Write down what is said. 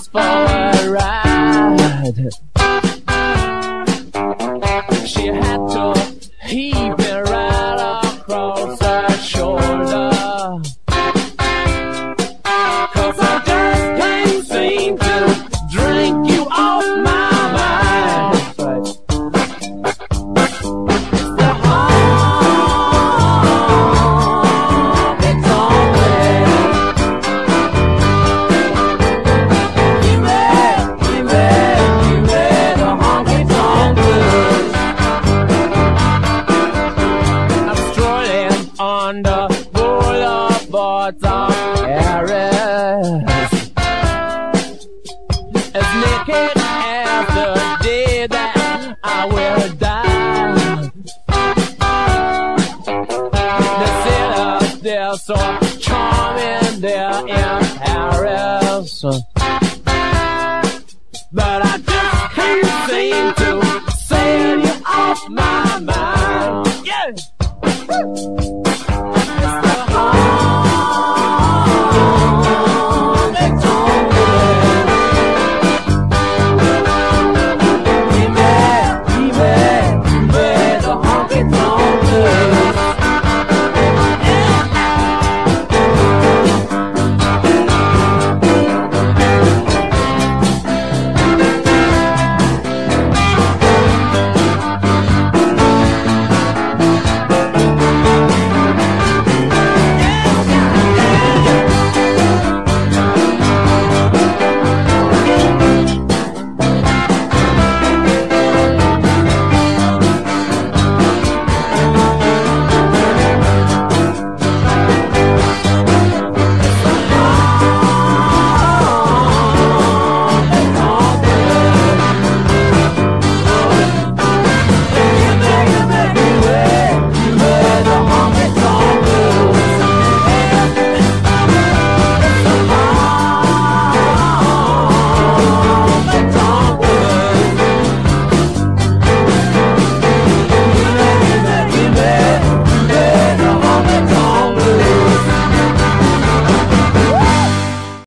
just for a ride. She had to heave me right across her shoulder, 'cause I just can't seem to drink you off my mind. It's the honky-tonk blues. Give me the honky-tonk blues. I'm strolling on the boulevards of Paris, as naked as the day that I will die. The city, they're so charming there in Paris.